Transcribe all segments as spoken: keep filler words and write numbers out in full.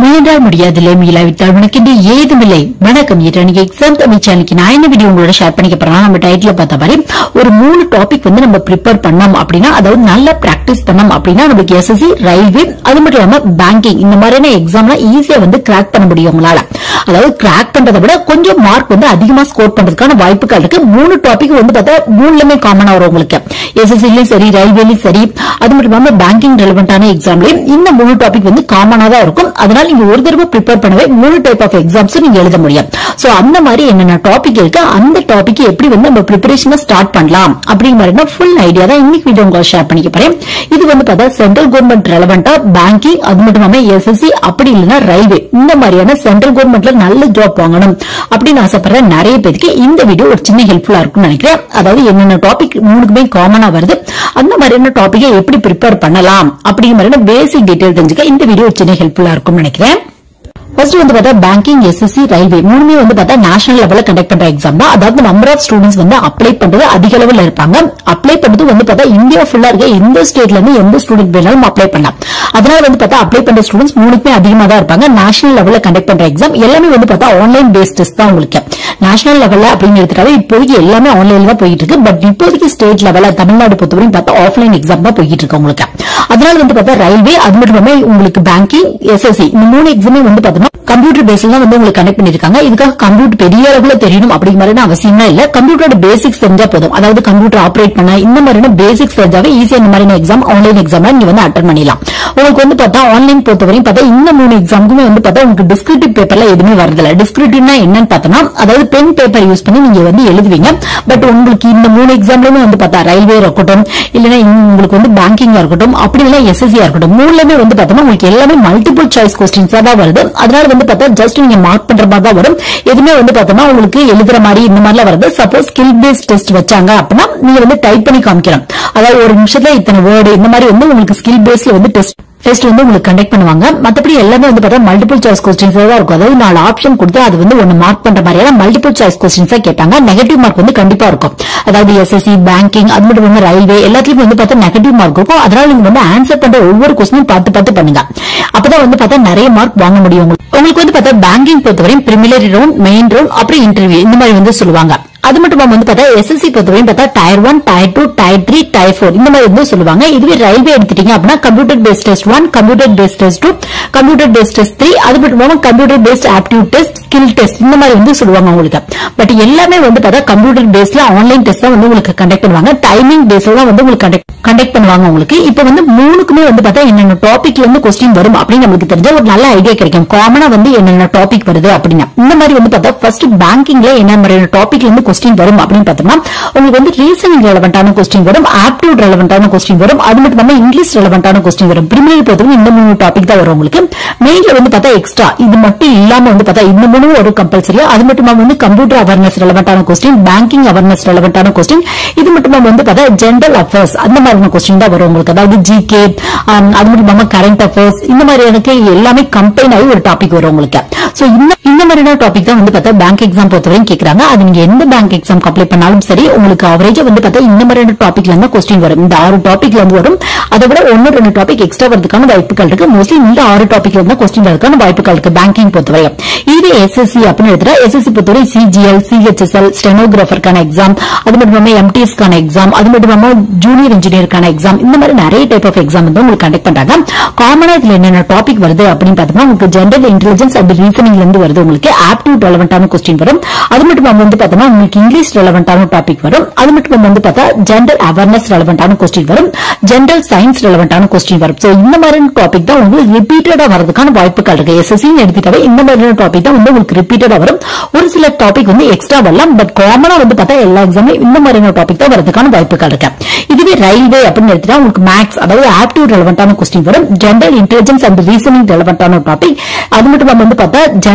முயன்றால் முடியாதில்லை, மீளாவிட்டால் உனக்கு ஏதுமில்லை. வணக்கம். இன்னைக்கு எக்ஸாம் தமிழ் சேனலுக்கு நான் என்ன வீடியோ உங்களோட ஷேர் பண்ணிக்க போறேன். நம்ம டைட்டில் பார்த்த மாதிரி ஒரு மூணு டாபிக் வந்து நம்ம ப்ரிப்பேர் பண்ணோம் அப்படின்னா, அதாவது நல்லா பிராக்டிஸ் பண்ணோம் அப்படின்னா நமக்கு எஸ்எஸ்சி, ரயில்வே, அது மட்டும் இல்லாம பேங்கிங் இந்த மாதிரியான எக்ஸாம்லாம் ஈஸியா வந்து கிராக் பண்ண முடியும் உங்களால. அதாவது கிராக் பண்றதை விட கொஞ்சம் மார்க் வந்து அதிகமா ஸ்கோர் பண்றதுக்கான வாய்ப்புகள் இருக்கு. மூணு டாபிக் வந்து பார்த்தா மூணுலமே காமனா வரும் உங்களுக்கு. எஸ்எஸ்சிலயும் சரி, ரயில்வேலயும் சரி, அது மட்டும் இல்லாம பேங்கிங் ரெலவென்டான எக்ஸாம்லயும் இந்த மூணு டாபிக் வந்து காமனா தான் இருக்கும். அதனால நீங்க ஒரு தடவை ப்ரிப்பேர் பண்ணவே மூணு டைப் ஆஃப் எக்ஸாம்ஸ் நீங்க எழுத முடியும். சோ அந்த மாதிரி என்னென்ன டாபிக் இருக்கு, அந்த டாபிக் எப்படி வந்து நம்ம ப்ரிப்பரேஷனை ஸ்டார்ட் பண்ணலாம் அப்படிங்கிற மாதிரி ஃபுல் ஐடியா தான் இன்னைக்கு வீடியோ உங்களுக்கு ஷேர் பண்ணிக்க போறேன். இது வந்து பார்த்தா சென்ட்ரல் கவர்மெண்ட் ரெலவென்டா பேங்கிங், அது மட்டும் இல்லாம எஸ்எஸ்சி, அப்படி இல்லைன்னா ரயில்வே, இந்த மாதிரியான சென்ட்ரல் கவர்மெண்ட்ல நல்ல ஜாப் வாங்கணும் அப்படின்னு ஆசைப்படுற நிறைய பேருக்கு இந்த வீடியோ ஒரு சின்ன ஹெல்ப்ஃபுல்லா இருக்கும்னு நினைக்கிறேன். அதாவது என்னென்ன டாபிக் மூணுக்குமே காமனா வருது, அந்த மாதிரியான டாபிக்கை எப்படி ப்ரிப்பேர் பண்ணலாம் அப்படிங்கிற மாதிரியான பேசிக் டீடைல் தெரிஞ்சுக்க இந்த வீடியோ ஒரு சின்ன ஹெல்ப்ஃபுல்லா இருக்கும்னு நினைக்கிறேன். ஃபர்ஸ்ட் வந்து பார்த்தா பேங்கிங், எஸ்எஸ்சி, ரயில்வே மூணுமே வந்து பார்த்தா நேஷனல் லெவல்ல கண்டக்ட் பண்ற எக்ஸாம் தான். அதாவது நம்பர் ஆஃப் ஸ்டூடெண்ட்ஸ் வந்து அப்ளை பண்றது அதிக அளவில் இருப்பாங்க. அப்ளை பண்றது வந்து பார்த்தா இந்தியா ஃபுல்லா இருக்க எந்த ஸ்டேட்ல இருந்து எந்த ஸ்டூடெண்ட் வேணாலும் அப்ளை பண்ணலாம். அதனால வந்து பார்த்தா அப்ளை பண்ற ஸ்டூடெண்ட்ஸ் மூணுக்குமே அதிகமா தான் இருப்பாங்க. நேஷனல் லெவல்ல கண்டக்ட் பண்ற எக்ஸாம் எல்லாமே வந்து பார்த்தா ஆன்லைன் பேஸ்ட் டெஸ்ட் தான் உங்களுக்கு. நேஷனல் லெவல்ல அப்படின்னு எடுத்துட்டாவே இப்போதைக்கு எல்லாமே ஆன்லைன்ல தான் போயிட்டு இருக்கு. பட் இப்போதைக்கு ஸ்டேட் லெவல்ல தமிழ்நாடு பொறுத்தவரைக்கும் பார்த்தா ஆஃப்லைன் எக்ஸாம் தான் போயிட்டு இருக்கு உங்களுக்கு. அதனால வந்து பார்த்தா ரயில்வே, அது மட்டும் இல்லாம உங்களுக்கு பேங்கிங், எஸ்எஸ்சி இந்த மூணு எக்ஸாமே வந்து பார்த்தோம்னா கம்ப்யூட்டர் பேஸ்ல தான் வந்து உங்களுக்கு கனெக்ட் பண்ணிருக்காங்க. இதுக்காக கம்ப்யூட்டர் பெரிய அளவுல தெரியணும் அப்படிங்கிற மாதிரி அவசியமே இல்ல. கம்ப்யூட்டரோட பேசிக்ஸ் தெரிஞ்சா போதும். அதாவது கம்ப்யூட்டர் ஆபரேட் பண்ண இந்த மாதிரியான பேசிக்ஸ் தெரிஞ்சாவே ஈஸியா இந்த மாதிரியான எக்ஸாம், ஆன்லைன் எக்ஸாம் நீங்க வந்து அட்டெண்ட் பண்ணிடலாம். உங்களுக்கு வந்து பார்த்தா ஆன்லைன் பொறுத்தவரையும் பார்த்தா இந்த மூணு எக்ஸாமுக்குமே வந்து பார்த்தா உங்களுக்கு டிஸ்கிரிப்டிவ் பேப்பர்ல எதுவுமே வரதில்ல. டிஸ்கிரிப்டிவ்னா என்னன்னு பார்த்தோம்னா, அதாவது பென் பேப்பர் யூஸ் பண்ணி நீங்க வந்து எழுதுவீங்க. பட் உங்களுக்கு இந்த மூணு எக்ஸாம்லயுமே வந்து பார்த்தா ரயில்வே இருக்கட்டும், இல்லைன்னா உங்களுக்கு வந்து பேங்கிங்கா இருக்கட்டும், அப்படி இல்லைன்னா எஸ்எஸ்சியா இருக்கட்டும், மூணுலயுமே வந்து பார்த்தோம்னா உங்களுக்கு எல்லாமே மல்டிபிள் சாய்ஸ் கொஸ்டின்ஸா தான் வருது. அதனால வந்து பார்த்தா ஜஸ்ட் நீங்க மார்க் பண்ற மாதிரி தான் வரும். எதுவுமே வந்து பார்த்தோம்னா உங்களுக்கு எழுதுற மாதிரி இந்த மாதிரிலாம் வருது. சப்போஸ் ஸ்கில் பேஸ்ட் டெஸ்ட் வச்சாங்க அப்படின்னா நீங்க வந்து டைப் பண்ணி காமிக்கலாம். அதாவது ஒரு நிமிஷத்துல இத்தனை வேர்டு இந்த மாதிரி வந்து உங்களுக்கு ஸ்கில் பேஸ்ல வந்து டெஸ்ட் டெஸ்ட் வந்து உங்களுக்கு கண்டக்ட் பண்ணுவாங்க. மத்தபடி எல்லாமே வந்து பார்த்தா மல்டிபிள் சாய்ஸ் கொஸ்டின்ஸ் தான் இருக்கும். அதாவது நாலு ஆப்ஷன் கொடுத்து அது வந்து ஒன்னு மார்க் பண்ற மாதிரியான மல்டிபிள் சாய்ஸ் கொஸ்டின்ஸ் கேட்டாங்க. நெகட்டிவ் மார்க் வந்து கண்டிப்பா இருக்கும். அதாவது எஸ்எஸ்சி, பேங்கிங், அது மட்டும் இல்லாம ரயில்வே எல்லாத்துலயும் வந்து பார்த்தா நெகட்டிவ் மார்க் இருக்கும். அதனால நீங்க வந்து ஆன்சர் பண்ற ஒவ்வொரு கொஸ்டினும் பார்த்து பார்த்து பண்ணுங்க. அப்பதான் வந்து பார்த்தா நிறைய மார்க் வாங்க முடியும். உங்களுக்கு வந்து பார்த்தா பேங்கிங் பொறுத்தவரையும் பிரிமினரி ரவுண்ட், மெயின் ரவுண்ட், அப்புறம் இன்டர்வியூ இந்த மாதிரி வந்து சொல்லுவாங்க. அது மட்டும் வந்து பார்த்தா எஸ்எஸ்சி பொறுத்தவரையும் பார்த்தா tier one, tier two, tier three, tier four இந்த மாதிரி வந்து சொல்லுவாங்க. இதுவே ரயில்வே எடுத்துட்டீங்க அப்படின்னா computer based test one, computer based test two, computer based test three, அது மட்டும் இல்லாம computer based aptitude test, skill test இந்த மாதிரி வந்து சொல்லுவாங்க உங்களுக்கு. பட் எல்லாமே வந்து பார்த்தா கம்ப்யூட்டர் பேஸ்ட்ல ஆன்லைன் டெஸ்ட் தான் வந்து உங்களுக்கு கண்டக்ட் பண்ணுவாங்க. டைமிங் பேஸ்ல தான் வந்து உங்களுக்கு கண்டக்ட் பண்ணுவாங்க உங்களுக்கு. இப்ப வந்து மூணுக்குமே வந்து பார்த்தா என்னென்ன டாபிக்ல வந்து கொஸ்டின் வரும் அப்படின்னு நமக்கு தெரிஞ்ச ஒரு நல்ல ஐடியா கிடைக்கும். காமனா வந்து என்னென்ன டாபிக் வருது அப்படின்னா இந்த மாதிரி வந்து பார்த்தா ஃபர்ஸ்ட் பேங்கிங்ல என்ன மாதிரியான டாபிக்ல இருந்து கொஸ்டின் வரும் அப்படின்னு பார்த்தோம்னா உங்களுக்கு வந்து ரீசனிங் ரெலவென்டான கொஸ்டின் வரும், ஆப்டிடியூட் ரெலவென்டான கொஸ்டின் வரும், அது மட்டும் இல்லாம இங்கிலீஷ் ரெலவென்டான கொஸ்டின் வரும். பிரிமினரி பொறுத்தவரை இந்த மூணு டாபிக் தான் வரும் உங்களுக்கு. மெயின்ல வந்து பார்த்தா எக்ஸ்ட்ரா இது மட்டும் இல்லாம வந்து பார்த்தா இந்த மூணு ஒரு கம்பல்சரியா, அது மட்டும் இல்லாம வந்து கம்ப்யூட்டர் அவேர்னஸ் ரெலவென்டான கொஸ்டின், பேங்கிங் அவேர்னஸ் ரெலவென்டான கொஸ்டின், இது மட்டும் இல்லாம வந்து பார்த்தா ஜெனரல் அஃபேர்ஸ் அந்த மாதிரியான கொஸ்டின் தான் வரும் உங்களுக்கு. அதாவது ஜிகே, அது மட்டும் இல்லாம கரண்ட் அஃபேர்ஸ் இந்த மாதிரி எனக்கு எல்லாமே கம்பைன் ஆகி ஒரு டாபிக் வரும் உங்களுக்கு. சோ இந்த மாதிரியான டாபிக் தான் வந்து பார்த்தா பேங்க் எக்ஸாம் பொறுத்தவரைக்கும் கேட்கறாங்க. அது நீங்க எந்த பேங்க் எக்ஸாம் அப்ளை பண்ணாலும் சரி, உங்களுக்கு அவரேஜா வந்து பார்த்தா இந்த மாதிரியான டாபிக்ல இருந்து கொஸ்டின் வரும். இந்த ஆறு டாபிக்ல இருந்து வரும். அதை விட ஒன்னு ரெண்டு டாபிக் எக்ஸ்ட்ரா வரதுக்கான வாய்ப்புகள் இருக்கு. மோஸ்ட்லி இந்த ஆறு டாபிக்ல இருந்து கொஸ்டின் வரதுக்கான வாய்ப்புகள் இருக்கு பேங்கிங் பொறுத்தவரை. இது எஸ்எஸ்சி அப்படின்னு எடுத்துட்டா எஸ்எஸ்சி பொறுத்தவரை சிஜிஎல், சிஹெச்எஸ்எல், ஸ்டெனோகிராஃபருக்கான எக்ஸாம், அது மட்டும் இல்லாம எம்டிஎஸ்க்கான எக்ஸாம், அது மட்டும் இல்லாம ஜூனியர் இன்ஜினியருக்கான எக்ஸாம், இந்த மாதிரி நிறைய டைப் ஆஃப் எக்ஸாம் வந்து உங்களுக்கு கண்டக்ட் பண்றாங்க. காமனா இதுல என்னென்ன டாபிக் வருது அப்படின்னு பார்த்தோம்னா உங்களுக்கு ஜெனரல் இன்டெலிஜென்ஸ் அண்ட் ரீசனிங்ல இருந்து வருது. உங்களுக்கு ஆப்டிடியூட் ரெலவென்டான கொஸ்டின் வரும். அது மட்டும் இல்லாம வந்து பார்த்தோம்னா உங்களுக்கு இங்கிலீஷ் ரெலவென்டான டாபிக் வரும். அது மட்டும் வந்து பார்த்தா ஜெனரல் அவேர்னஸ் ரெலவென்டான கொஸ்டின் வரும், ஜெனரல் சயின்ஸ் ரெலவென்டான கொஸ்டின் வரும். சோ இந்த மாதிரி டாபிக் தான் உங்களுக்கு ரிப்பீட்டடா வரதுக்கான வாய்ப்புகள் இருக்கு. எஸ்எஸ்சி எடுத்துட்டாவே இந்த மாதிரியான டாபிக் தான் வந்து உங்களுக்கு ரிப்பீட்டடா வரும். ஒரு சில டாபிக் வந்து எக்ஸ்ட்ரா வரலாம். பட் காமனா வந்து பார்த்தா எல்லா எக்ஸாமே இந்த மாதிரியான டாபிக் தான் வரதுக்கான வாய்ப்புகள் இருக்கு. இதுவே ரயில்வே அப்படின்னு எடுத்துட்டா உங்களுக்கு மேக்ஸ், அதாவது ஆப்டிடியூட் ரெலவென்டான கொஸ்டின் வரும், ஜெனரல் இன்டெலிஜென்ஸ் அண்ட் ரீசனிங் ரெலவென்டான டாபிக், அது மட்டும் இல்லாம வந்து பார்த்தா ஜெனரல் அவேர்னஸ்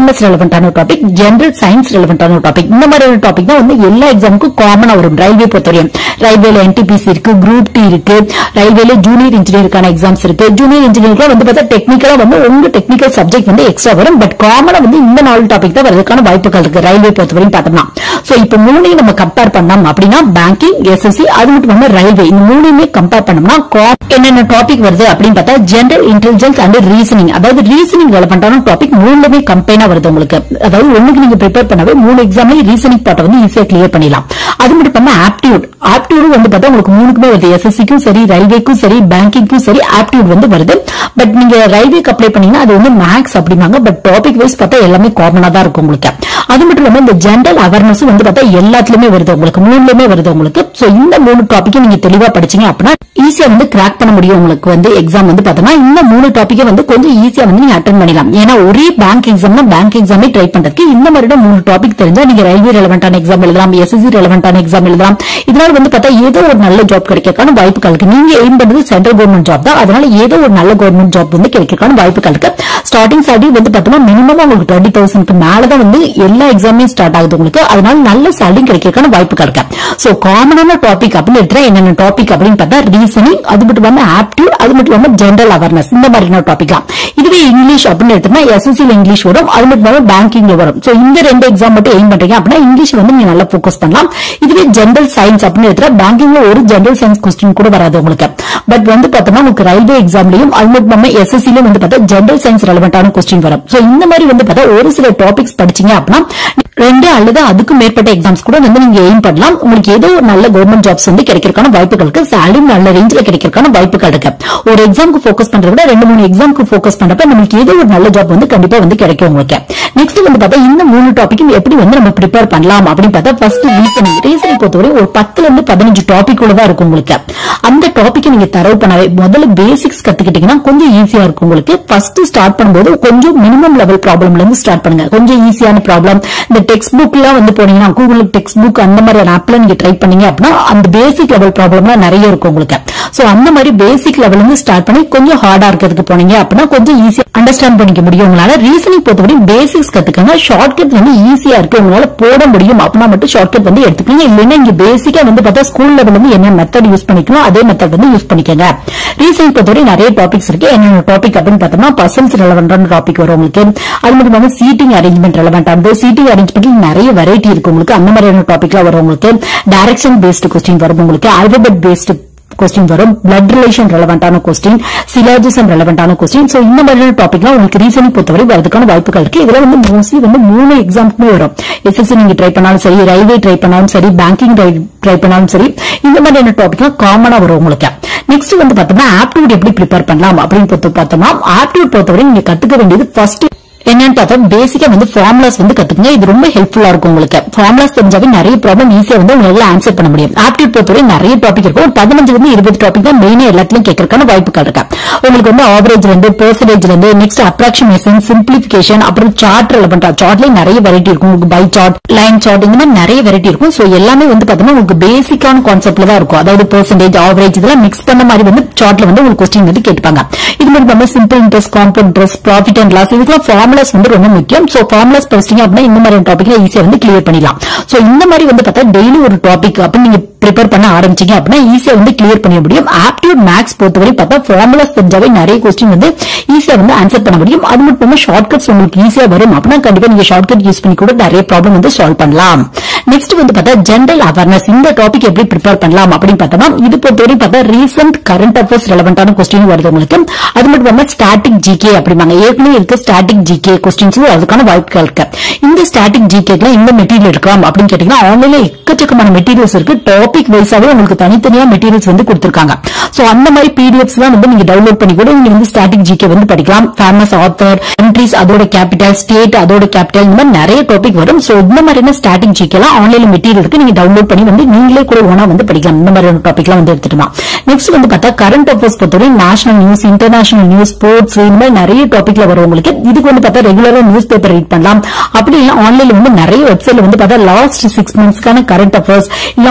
அவேர்னஸ் ரெலவென்டான டாபிக், ஜெனரல் சயின்ஸ் ரெலவென்டான டாபிக். இந்த மாதிரியான டாபிக் தான் வந்து எல்லா எக்ஸாமுக்கும் காமனா வரும். ரயில்வே பொறுத்தவரையும் ரயில்வேல என்டிபிசி இருக்கு, குரூப் டி இருக்கு, ரயில்வேல ஜூனியர் இன்ஜினியருக்கான எக்ஸாம்ஸ் இருக்கு. ஜூனியர் இன்ஜினியருக்கு வந்து பார்த்தா டெக்னிக்கலா வந்து உங்க டெக்னிக்கல் சப்ஜெக்ட் வந்து எக்ஸ்ட்ரா வரும். பட் காமனா வந்து இந்த நாலு டாபிக் தான் வரதுக்கான வாய்ப்புகள் இருக்கு ரயில்வே பொறுத்தவரையும் பார்த்தோம்னா. சோ இப்ப மூணையும் நம்ம கம்பேர் பண்ணோம் அப்படின்னா பேங்கிங், எஸ்எஸ்சி, அது மட்டும் இல்லாம ரயில்வே, இந்த மூணையுமே கம்பேர் பண்ணோம்னா என்னென்ன டாபிக் வருது அப்படின்னு பார்த்தா ஜெனரல் இன்டெலிஜென்ஸ் அண்ட் ரீசனிங், அதாவது ரீசனிங் ரெலவென்டான டாபிக் மூணுமே கம்பைனா வருது உங்களுக்கு. அதாவது ஒண்ணுக்கு நீங்க ப்ரிப்பேர் பண்ணவே மூணு எக்ஸாம்ல ரீசனிங் பார்ட் வந்து ஈஸியா கிளியர் பண்ணிடலாம். அது மட்டும் இல்லாம ஆப்டிடியூட் ஆப்டிடியூட் வந்து பார்த்தா உங்களுக்கு மூணுக்குமே வருது. எஸ்எஸ்சிக்கும் சரி, ரயில்வேக்கும் சரி, பேங்கிங்க்கும் சரி ஆப்டிடியூட் வந்து வருது. பட் நீங்க ரயில்வேக்கு அப்ளை பண்ணீங்கன்னா அது வந்து மேக்ஸ் அப்படின்னாங்க. பட் டாபிக் வைஸ் பார்த்தா எல்லாமே காமனா தான் இருக்கும் உங்களுக்கு. அது மட்டும் இல்லாம இந்த ஜெனரல் அவேர்னஸ் வந்து பார்த்தா எல்லாத்துலயுமே வருது உங்களுக்கு, மூணுலயுமே வருது உங்களுக்கு. சோ இந்த மூணு டாபிக்கும் நீங்க தெளிவா படிச்சீங்க அப்படின்னா ஈஸியா வந்து கிராக் பண்ண முடியும் உங்களுக்கு வந்து எக்ஸாம் வந்து பார்த்தோம்னா. இந்த மூணு டாபிக்கை வந்து கொஞ்சம் ஈஸியா வந்து நீங்க அட்டென்ட் பண்ணிடலாம். ஏன்னா ஒரே பேங்க் எக்ஸாம்னா பேங்க் எக்ஸாமே ட்ரை பண்றதுக்கு இந்த மாதிரி மூணு டாபிக் தெரிஞ்சா நீங்க ரயில்வே ரெலவென்டான எக்ஸாம் எழுதலாம், எஸ்எஸ்சி ரெலவென்டான எக்ஸாம் எழுதலாம். இதனால வந்து பார்த்தா ஏதோ ஒரு நல்ல ஜாப் கிடைக்கிறதுக்கான வாய்ப்புகள் இருக்கு. நீங்க எய்ம் பண்றது சென்ட்ரல் கவர்மெண்ட் ஜாப் தான், அதனால ஏதோ ஒரு நல்ல கவர்மெண்ட் ஜாப் வந்து கிடைக்கிறதுக்கான வாய்ப்புகள் இருக்கு. ஸ்டார்டிங் சேலரி வந்து பார்த்தோம்னா மினிமம் உங்களுக்கு டுவெண்ட்டி தௌசண்ட்க்கு மேலதான் வந்து எல்லா எக்ஸாமே ஸ்டார்ட் ஆகுது உங்களுக்கு. அதனால நல்ல சேலரி கிடைக்கிறதுக்கான வாய்ப்புகள் இருக்கு. சோ காமனான டாபிக் அப்படின்னு எடுத்தா என்னென்ன டாபிக் அப்படின்னு பார்த்தா ரீசனிங், அது மட்டும் இல்லாம ஆப்டிடியூட், அது மட்டும் இல்லாம ஜெனரல் அவேர்னஸ், இந்த மாதிரியான டாபிக் தான். இதுவே இங்கிலீஷ் அப்படின்னு எடுத்தோம்னா எஸ்எஸ்சில இங்கிலீஷ் வரும், அது மட்டும் இல்லாம பேங்கிங்ல வரும். சோ இந்த ரெண்டு எக்ஸாம் மட்டும் எய்ம் பண்றீங்க அப்படின்னா இங்கிலீஷ் வந்து நீங்க நல்லா போக்கஸ் பண்ணலாம். இதுவே ஜெனரல் சயின்ஸ் அப்படின்னு எடுத்தா பேங்கிங்ல ஒரு ஜெனரல் சயின்ஸ் கொஸ்டின் கூட வராது உங்களுக்கு. பட் வந்து பார்த்தோம்னா உங்களுக்கு ரயில்வே எக்ஸாம்லயும் அது மட்டும் இல்லாம எஸ்எஸ்சில வந்து பார்த்தா ஜெனரல் சயின்ஸ் ரெலவென்டான கொஸ்டின் வரும். சோ இந்த மாதிரி வந்து பார்த்தா ஒரு சில டாபிக்ஸ் படிச்சீங்க அப்படின்னா ரெண்டு அல்லது அதுக்கு மேற்பட்ட எக்ஸாம்ஸ் கூட வந்து நீங்க எய்ம் பண்ணலாம். உங்களுக்கு ஏதோ ஒரு நல்ல கவர்மெண்ட் ஜாப்ஸ் வந்து கிடைக்கிறதுக்கான வாய்ப்புகள் இருக்கு. சேலரி நல்ல ரேஞ்சில் கிடைக்கிறதுக்கான வாய்ப்புகள் இருக்கு. ஒரு எக்ஸாமுக்கு போக்கஸ் பண்றத விட ரெண்டு மூணு எக்ஸாமுக்கு போக்கஸ் பண்றப்ப நமக்கு ஏதோ ஒரு நல்ல ஜாப் வந்து கண்டிப்பா வந்து கிடைக்கும் உங்களுக்கு. நெக்ஸ்ட் வந்து பார்த்தா இந்த மூணு டாபிக்கும் எப்படி வந்து நம்ம ப்ரிப்பேர் பண்ணலாம் அப்படின்னு பார்த்தா ஃபர்ஸ்ட் ரீசனிங். ரீசனிங் பொறுத்தவரை ஒரு பத்துல இருந்து பதினஞ்சு டாபிக் தான் இருக்கும் உங்களுக்கு. அந்த டாபிக்கை நீங்க தரவு பண்ணவே முதல்ல பேசிக்ஸ் கத்துக்கிட்டீங்கன்னா கொஞ்சம் ஈஸியா இருக்கும் உங்களுக்கு. ஃபர்ஸ்ட் ஸ்டார்ட் பண்ணும்போது கொஞ்சம் மினிமம் லெவல் ப்ராப்ளம்ல இருந்து ஸ்டார்ட் பண்ணுங்க. கொஞ்சம் ஈஸியான ப்ராப்ளம். இந்த டெக்ஸ்ட் புக்ல வந்து போனீங்கன்னா கூகுள் டெக்ஸ்ட் புக் அந்த மாதிரி ஆப்ல நீங்க ட்ரை பண்ணீங்க அப்படின்னா அந்த பேசிக் லெவல் ப்ராப்ளம்லாம் நிறைய இருக்கும் உங்களுக்கு. சோ அந்த மாதிரி பேசிக் லெவல்ல இருந்து ஸ்டார்ட் பண்ணி கொஞ்சம் ஹார்டா இருக்கிறதுக்கு போனீங்க அப்படின்னா கொஞ்சம் ஈஸியா அண்டர்ஸ்டாண்ட் பண்ணிக்க முடியும் உங்களால. ரீசனிங் பொறுத்தவரை பேசிக்ஸ் கத்துக்கங்க. ஷார்ட்கட் வந்து ஈஸியா இருக்கு, உங்களால போட முடியும் அப்படின்னா மட்டும் ஷார்ட்கட் வந்து எடுத்துக்கீங்க. இல்லைன்னா இங்க பேசிக்கா வந்து பார்த்தா ஸ்கூல் லெவல் வந்து என்ன மெத்தட் யூஸ் பண்ணிக்கணும் அதே மெத்தட் வந்து யூஸ் பண்ணிக்கங்க. ரீசனிங் பொறுத்தவரை நிறைய டாபிக்ஸ் இருக்கு. என்னென்ன டாபிக் அப்படின்னு பார்த்தோம்னா பசல்ஸ் ரெலவென்டான டாபிக் வரும் உங்களுக்கு. அது மட்டும் இல்லாம சீட்டிங் அரேஞ்ச்மெண்ட் ரெலவென்டான சீட்டிங் அரேஞ்ச்மெண்ட் நிறைய வெரைட்டி இருக்கு உங்களுக்கு. அந்த மாதிரியான டாபிக்லாம் வரும் உங்களுக்கு. டைரக்ஷன் பேஸ்டு கொஸ்டின் வரும் உங்களுக்கு. ஆல்பபெட் பேஸ்டு கொஸ்டின் வரும். பிளட் ரிலேஷன் ரெலவென்டான கொஸ்டின், சிலாஜிசம் ரெலவென்டான கொஸ்டின். சோ இந்த மாதிரியான டாபிக்லாம் உங்களுக்கு ரீசனிங் பொறுத்தவரை வரதுக்கான வாய்ப்புகள் இருக்கு. இதுல வந்து மோஸ்ட்லி வந்து மூணு எக்ஸாம்க்குமே வரும். எஸ்எஸ்சி நீங்க ட்ரை பண்ணாலும் சரி, ரயில்வே ட்ரை பண்ணாலும் சரி, பேங்கிங் ட்ரை பண்ணாலும் சரி, இந்த மாதிரியான டாபிக்லாம் காமனா வரும் உங்களுக்கு. நெக்ஸ்ட் வந்து பார்த்தோம்னா ஆப்டிடியூட் எப்படி ப்ரிப்பேர் பண்ணலாம் அப்படின்னு பார்த்தோம்னா ஆப்டிடியூட் பொறுத்தவரை நீங்க கத்துக்க வேண்டியது ஃபர்ஸ்ட் என்னன்னு பார்த்தா பேசிக்கா வந்து ஃபார்முலாஸ் வந்து கத்துக்கங்க. இது ரொம்ப ஹெல்ப்ஃபுல்லா இருக்கும் உங்களுக்கு. ஃபார்முலாஸ் தெரிஞ்சாவே நிறைய ப்ராப்ளம் ஈஸியா வந்து உங்களால ஆன்சர் பண்ண முடியும். ஆப்டிடியூட் பொறுத்தவரை நிறைய டாபிக் இருக்கும். ஒரு பதினஞ்சுல இருந்து இருபது டாபிக் தான் மெயினா எல்லாத்துலயும் கேட்கறதுக்கான வாய்ப்புகள் இருக்கு. உங்களுக்கு வந்து ஆவரேஜ்ல இருந்து பெர்சன்டேஜ்ல இருந்து நெக்ஸ்ட் அப்ராக்சிமேஷன், சிம்பிளிபிகேஷன், அப்புறம் சார்ட் ரெலவென்டா சார்ட்லயே நிறைய வெரைட்டி இருக்கும். உங்களுக்கு பை சார்ட், லைன் சார்ட், இந்த மாதிரி நிறைய வெரைட்டி இருக்கும். சோ எல்லாமே வந்து பாத்தீங்கன்னா உங்களுக்கு பேசிக்கான கான்செப்ட்ல தான் இருக்கும். அதாவது பெர்சன்டேஜ், ஆவரேஜ் இதெல்லாம் மிக்ஸ் பண்ண மாதிரி வந்து சார்ட்ல வந்து உங்களுக்கு கொஸ்டின் வந்து கேட்பாங்க. இது மட்டும் நம்ம simple interest, compound interest, profit and loss, இதுக்கெல்லாம் ஃபார்முலாஸ் வந்து ரொம்ப முக்கியம். சோ ஃபார்முலாஸ் படிச்சிட்டீங்க அப்படின்னா இந்த மாதிரி டாபிக்ல ஈஸியா வந்து கிளியர் பண்ணிடலாம். சோ இந்த மாதிரி வந்து பார்த்தா டெய்லி ஒரு டாபிக் அப்படி நீங்க ப்ரிப்பேர் பண்ண ஆரம்பிச்சீங்க அப்படின்னா ஈஸியா வந்து கிளியர் பண்ண முடியும். ஆப்டிடியூட் மேக்ஸ் பொறுத்தவரை பார்த்தா ஃபார்முலாஸ் தெரிஞ்சாவே நிறைய கொஸ்டின் வந்து ஈஸியா வந்து ஆன்சர் பண்ண முடியும். அது மட்டும் இல்லாம ஷார்ட்கட்ஸ் உங்களுக்கு ஈஸியா வரும் அப்படின்னா கண்டிப்பா நீங்க ஷார்ட்கட் யூஸ் பண்ணி கூட நிறைய ப்ராப்ளம் வந்து சால்வ் பண்ணலாம். நெக்ஸ்ட் வந்து பார்த்தா ஜெனரல் அவேர்னஸ். இந்த டாபிக் எப்படி ப்ரிப்பேர் பண்ணலாம் அப்படின்னு பார்த்தோம்னா இது பொறுத்தவரை பார்த்தா ரீசென்ட் கரண்ட் அஃபேர்ஸ் ரெலவென்டான கொஸ்டின் வருது உங்களுக்கு. அது மட்டும் இல்லாம ஸ்டாட்டிக் ஜிகே அப்படிம்பாங்க. ஏற்கனவே இருக்க ஸ்டாட்டிக் ஜிகே கொஸ்டின்ஸ் அதுக்கான வாய்ப்புகள் இருக்கு. இந்த ஸ்டாட்டிக் ஜிகேல இந்த மெட்டீரியல் எடுக்கலாம் அப்படின்னு கேட்டீங்கன்னா ஆன்லைன்ல எக்கச்சக்கமான மெட்டீரியல்ஸ் இருக்கு. டாபிக் வைஸாவே உங்களுக்கு தனித்தனியா மெட்டீரியல்ஸ் வந்து கொடுத்திருக்காங்க. சோ அந்த மாதிரி பிடிஎஃப்ஸ் தான் வந்து நீங்க டவுன்லோட் பண்ணி கூட நீங்க வந்து ஸ்டாட்டிக் ஜிகே வந்து படிக்கலாம். ஃபேமஸ் ஆத்தர், கண்ட்ரீஸ் அதோட கேபிட்டல், ஸ்டேட் அதோட கேபிட்டல், இந்த மாதிரி நிறைய டாபிக் வரும். சோ இந்த மாதிரியான ஸ்டாட்டிக் ஜிகேலாம் ஆன்லைன்ல மெட்டீரியல் இருக்கு. நீங்க டவுன்லோட் பண்ணி வந்து நீங்களே கூட ஓனா வந்து படிக்கலாம். இந்த மாதிரியான டாபிக்லாம் வந்து எடுத்துட்டுமா. நெக்ஸ்ட் வந்து பார்த்தா கரண்ட் அஃபேர்ஸ் பொறுத்தவரை national news, international news, sports, இந்த மாதிரி நிறைய டாபிக்ல வரும் உங்களுக்கு. இதுக்கு வந்து பார்த்தா ரெகுலரா நியூஸ் பேப்பர் ரீட் பண்ணலாம். அப்படி ஆன்லைன்ல வந்து நிறைய வெப்சைட்ல வந்து பார்த்தா லாஸ்ட் சிக்ஸ் மந்த்ஸ்க்கான கரண்ட் அஃபேர்ஸ் இல்ல ஒன் வீக்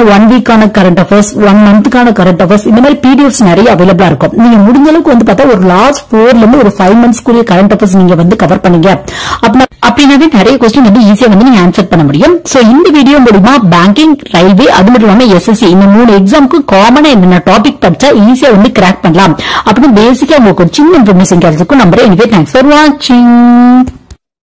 வீக்கான கரண்ட் அஃபேர்ஸ், ஒன் மந்த்துக்கான கரண்ட் அஃபேர்ஸ், இந்த மாதிரி பிடிஎஃப்ஸ் நிறைய அவைலபிளா இருக்கும். நீங்க முடிஞ்ச அளவுக்கு வந்து பார்த்தா ஒரு லாஸ்ட் போர்ல இருந்து ஒரு ஃபைவ் மந்த்ஸ்க்குரிய கரண்ட் அஃபேர்ஸ் நீங்க வந்து கவர் பண்ணீங்க அப்படின்னாவே நிறைய கொஸ்டின் வந்து ஈஸியா வந்து நீங்க ஆன்சர் பண்ண முடியும். சோ இந்த வீடியோ மூலமா பேங்கிங், ரயில்வே, அது மட்டும் இல்லாம எஸ்எஸ்சி இந்த மூணு எக்ஸாமுக்கு காமனா என்னென்ன டாபிக் படிச்சா ஈஸியா வந்து கிராக் பண்ணலாம் அப்படின்னு பேசிக்கா உங்களுக்கு ஒரு சின்ன இன்ஃபர்மேஷன் கிடைச்சிருக்கும் நம்புறேன். எனிவே தேங்க்ஸ் ஃபார் வாட்சிங்.